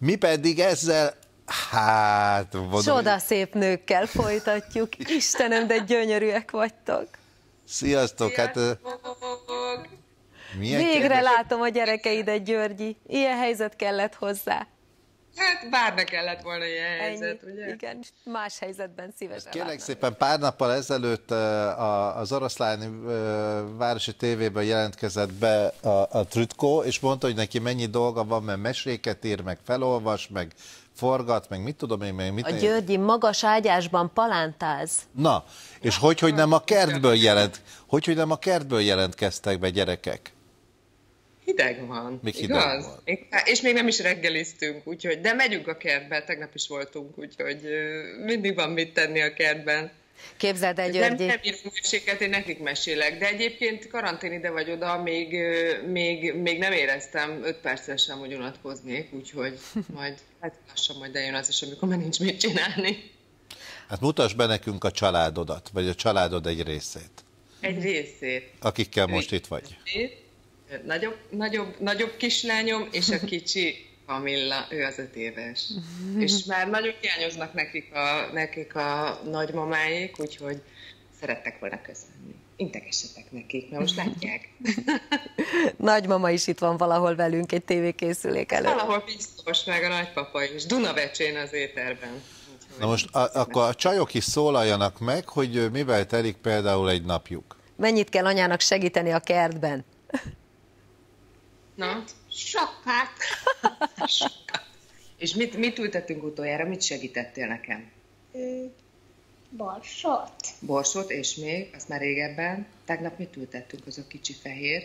Mi pedig ezzel, hát... Csodaszép nőkkel folytatjuk. Istenem, de gyönyörűek vagytok. Sziasztok! Hát... Végre látom a gyerekeidet, Györgyi. Ilyen helyzet kellett hozzá. Hát bárna kellett volna ilyen helyzet, ugye? Igen, más helyzetben szívesen. Kérlek szépen, pár nappal ezelőtt az Oroszláni városi tévében jelentkezett be a Trütko, és mondta, hogy neki mennyi dolga van, mert meséket ír, meg felolvas, meg forgat, meg mit tudom én, meg mit... A Györgyi magas ágyásban palántáz. Na, és hogy nem a kertből nem a kertből jelentkeztek be gyerekek? Hideg van, még igaz? Hideg van. És még nem is reggeliztünk, úgyhogy, de megyünk a kertbe, tegnap is voltunk, úgyhogy mindig van mit tenni a kertben. Képzeld el, Györgyi. Nem írunk meséket, én nekik mesélek, de egyébként karantén ide vagy oda, még nem éreztem 5 percre sem, hogy unatkoznék, úgyhogy majd lassan majd eljön az is, amikor már nincs mit csinálni. Hát mutasd be nekünk a családodat, vagy a családod egy részét. Egy részét. Akikkel most itt vagy. Nagyobb kislányom, és a kicsi Kamilla, ő az 5 éves. És már nagyon hiányoznak nekik a nagymamáik, úgyhogy szerettek volna köszönni. Integessetek nekik, mert most látják. Nagymama is itt van valahol velünk egy tévékészülék előtt. Valahol biztos, meg a nagypapa is. Dunavecsén az éterben. Na most akkor a csajok is szólaljanak meg, hogy mivel telik például egy napjuk. Mennyit kell anyának segíteni a kertben? Na? Sokat. Sokat. És mit ültettünk utoljára? Mit segítettél nekem? Borsot. Borsot, és még? Azt már régebben. Tegnap mit ültettünk, az a kicsi fehér?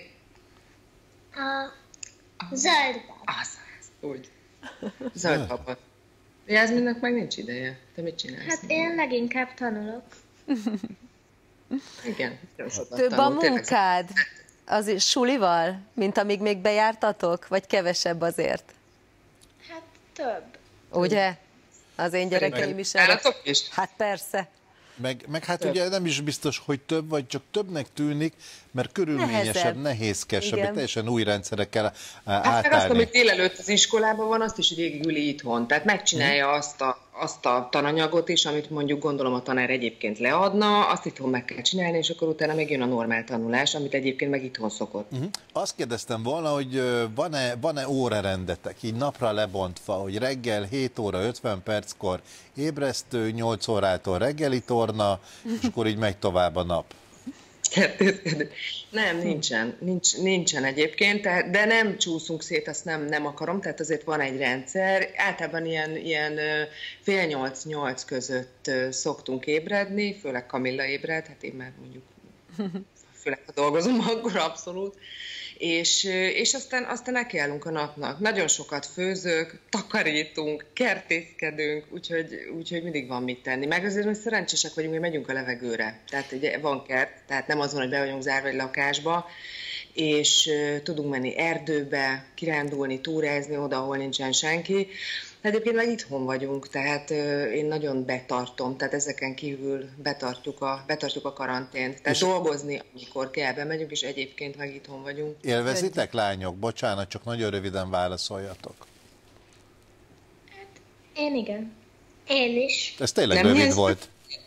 Zöldben. Az, úgy. Zöld papot. Jászminnak meg nincs ideje. Te mit csinálsz? Hát én leginkább tanulok. Igen. Több a munkád az sulival, mint amíg még bejártatok? Vagy kevesebb azért? Hát több. Ugye? Az én gyerekeim is erre. Hát persze. Meg hát több. Ugye nem is biztos, hogy több, vagy csak többnek tűnik, mert körülményesebb, nehézkesebb, teljesen új rendszerre kell átállni. Hát meg azt, amit délelőtt az iskolában van, azt is végigüli itthon. Tehát megcsinálja azt a tananyagot is, amit mondjuk gondolom a tanár egyébként leadna, azt itthon meg kell csinálni, és akkor utána megjön a normál tanulás, amit egyébként meg itthon szokott. Azt kérdeztem volna, hogy van-e órarendetek, így napra lebontva, hogy reggel 7 óra 50 perckor ébresztő, 8 órától reggeli torna, és akkor így megy tovább a nap. Nem, nincsen egyébként, de nem csúszunk szét, azt nem akarom, tehát azért van egy rendszer. Általában ilyen fél 8-8 között szoktunk ébredni, főleg Kamilla ébred, hát én már mondjuk főleg ha dolgozom, akkor abszolút. És aztán nekiállunk a napnak. Nagyon sokat főzök, takarítunk, kertészkedünk, úgyhogy mindig van mit tenni. Meg azért mi szerencsések vagyunk, hogy megyünk a levegőre. Tehát ugye van kert, tehát nem az van, hogy be vagyunk zárva egy lakásba, és tudunk menni erdőbe, kirándulni, túrázni oda, ahol nincsen senki. Egyébként meg itthon vagyunk, tehát én nagyon betartom, tehát ezeken kívül betartjuk a karantént. Tehát dolgozni, amikor kell, bemegyünk, és egyébként meg itthon vagyunk. Élvezitek, lányok? Bocsánat, csak nagyon röviden válaszoljatok. Hát én igen. Én is. Ez tényleg rövid volt.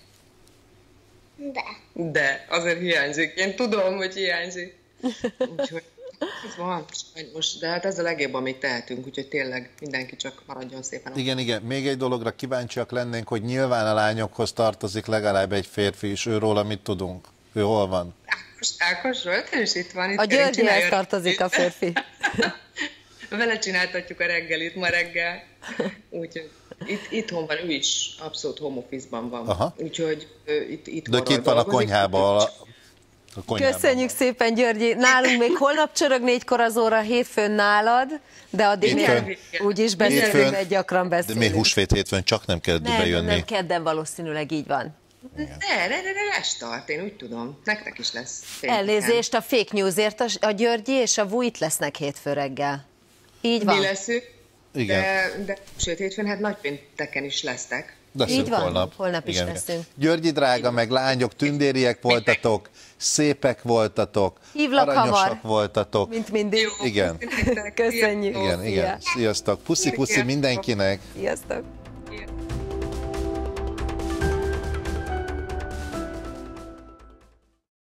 De, azért hiányzik. Én tudom, hogy hiányzik. Úgyhogy ez van, sajnos, de hát ez a legjobb, amit tehetünk, úgyhogy tényleg mindenki csak maradjon szépen. Igen, még egy dologra kíváncsiak lennénk, hogy nyilván a lányokhoz tartozik legalább egy férfi is, őróla mit tudunk? Ő hol van? Ákos Zsolt, is itt van. Itt a Györgyihez tartozik a férfi. Vele csináltatjuk a reggelit ma reggel, úgyhogy itthon van, ő is abszolút home office-ban van. Aha. Úgyhogy itt de itt van a konyhában. Köszönjük szépen, Györgyi. Nálunk még holnap csörög 4-kor az óra, hétfőn nálad, de addig úgyis beszélünk, mert gyakran beszélünk. De még húsvét hétfőn csak nem kell bejönni. Nem, kedden valószínűleg így van. De tart, én úgy tudom. Nektek is lesz. Elnézést a fake newsért, a Györgyi és a Vu itt lesznek hétfő reggel. Így van. Mi leszünk, igen. de sőt hétfőn, hát nagypénteken is lesztek. Így van, holnap is igen, leszünk. Györgyi drága, meg lányok, tündériek voltatok, szépek voltatok, hívlak aranyosak hamar, voltatok. mint mindig. Igen. Köszönjük. Igen, igen. Sziasztok. Puszi-puszi mindenkinek. Sziasztok.